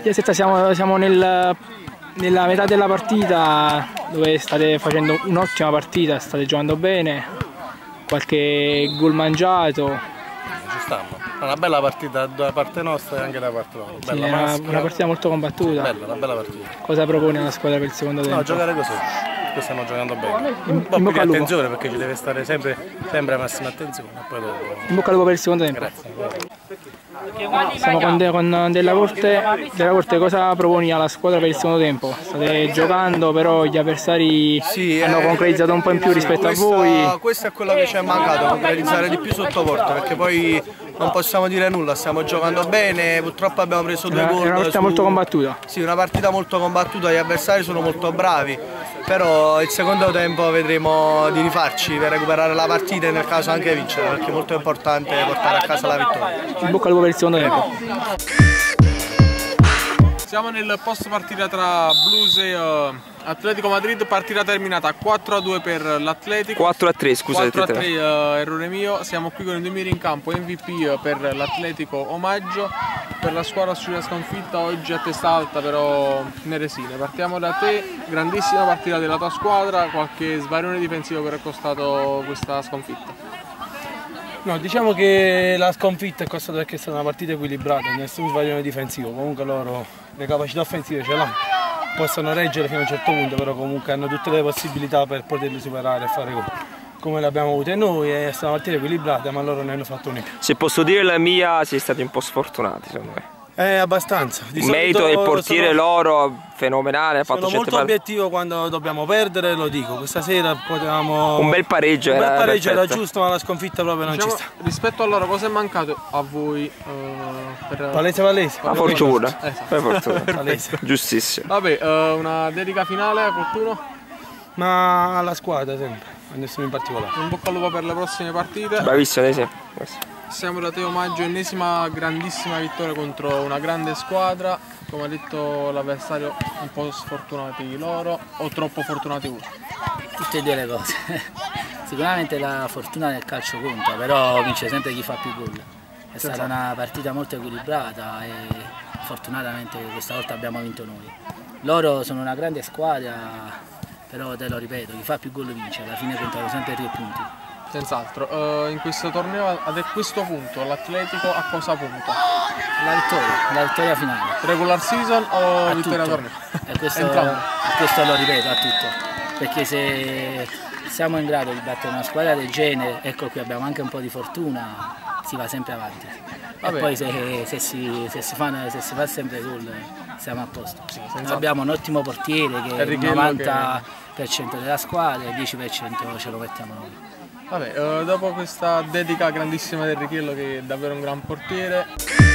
Siamo nella metà della partita dove state facendo un'ottima partita, state giocando bene, qualche gol mangiato. Ci stanno. È una bella partita da parte nostra e anche da parte loro. Sì, una partita molto combattuta. Bella, una bella partita. Cosa propone la squadra per il secondo tempo? No, giocare così. Stiamo giocando bene. In Un po' più di attenzione perché ci deve stare sempre a massima attenzione. Poi dopo... In bocca al lupo per il secondo tempo. Grazie. Siamo con Della Corte. Della Corte, cosa proponi alla squadra per il secondo tempo? State giocando, però gli avversari hanno concretizzato un po' in più rispetto a voi. Questo è quello che ci è mancato, concretizzare di più sotto porta, perché poi non possiamo dire nulla, stiamo giocando bene, purtroppo abbiamo preso 2 gol. È una partita molto combattuta. Sì, una partita molto combattuta, gli avversari sono molto bravi, però il secondo tempo vedremo di rifarci per recuperare la partita e nel caso anche vincere, perché è molto importante portare a casa la vittoria. In bocca al lupo per il secondo tempo. Siamo nel post partita tra Blues e Atletico Madrid, partita terminata 4-2 per l'Atletico. 4-3, scusate. 4-3, errore mio. Siamo qui con i 2 miri in campo, MVP per l'Atletico omaggio, per la squadra sulla sconfitta oggi a testa alta però neresine. Partiamo da te, grandissima partita della tua squadra, qualche svarione difensivo che ha costato questa sconfitta? No, diciamo che la sconfitta è costata perché è stata una partita equilibrata, nessun svarione difensivo, comunque loro le capacità offensive ce l'hanno, possono reggere fino a un certo punto, però comunque hanno tutte le possibilità per poterli superare e fare gol. Come l'abbiamo avute noi, è stata una partita equilibrata, ma loro ne hanno fatto una. Se posso dire la mia, siete stati un po' sfortunati secondo me. Abbastanza. Il merito del portiere loro fenomenale, ha fatto sono molto obiettivo quando dobbiamo perdere, lo dico. Questa sera potevamo... Un bel pareggio, era giusto, ma la sconfitta proprio non ci sta. Rispetto a loro, cosa è mancato a voi? Palese. La fortuna. Esatto. Fortuna. Giustissimo. Vabbè, una dedica finale a qualcuno? Ma alla squadra sempre, a nessuno in particolare. In bocca al lupo per le prossime partite. Bravissimo, sì. Siamo da te omaggio, ennesima grandissima vittoria contro una grande squadra, come ha detto l'avversario, un po' sfortunati loro o troppo fortunati voi? Tutte e due le cose. Sicuramente la fortuna nel calcio conta, però vince sempre chi fa più gol. È stata una partita molto equilibrata e fortunatamente questa volta abbiamo vinto noi. Loro sono una grande squadra, però te lo ripeto, chi fa più gol vince, alla fine contano sempre 3 punti. Senz'altro, in questo torneo a questo punto l'Atletico a cosa punta? La vittoria finale. Regular season o a vittoria torneo? E questo lo ripeto, a tutto. Perché se siamo in grado di battere una squadra del genere, ecco qui abbiamo anche un po' di fortuna, si va sempre avanti. Vabbè. E poi se si fa sempre gol siamo a posto. Sì, abbiamo un ottimo portiere che è il 90% della squadra e il 10% ce lo mettiamo noi. Vabbè, dopo questa dedica grandissima del Richello, che è davvero un gran portiere,